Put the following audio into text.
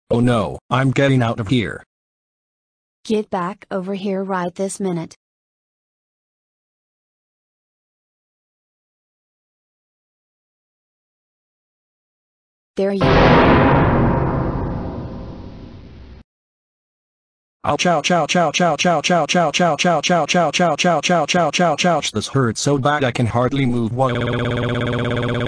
Oh no, I'm getting out of here. Get back over here right this minute. There you Ouch, ouch, ouch, ouch, ouch, ouch, ouch, ouch, ouch, ouch, ouch, ouch, ouch, ouch, ouch, ouch, ouch, ouch, ouch. This hurts so bad I can hardly move.